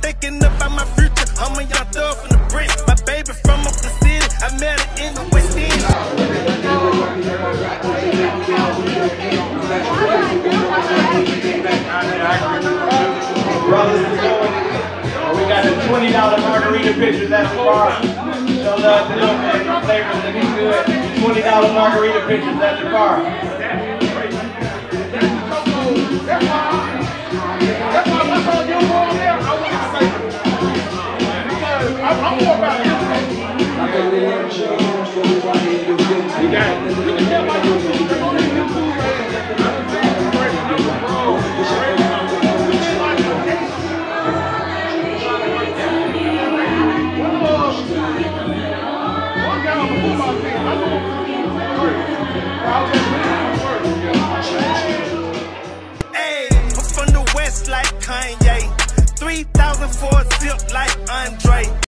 thinking about my future. I'm a young thug from the brick. My baby from up the city. I met her in the West End. Brothers and sisters, we got the $20 margarita pitchers at the bar. Show love to them, man. The flavors looking good. $20 margarita pitchers at the bar. That's why I told you over there. I want to say because I'm more about it. You got it. You can tell by your food. Hey, I'm from the West like Kanye. 3,000 for a zip like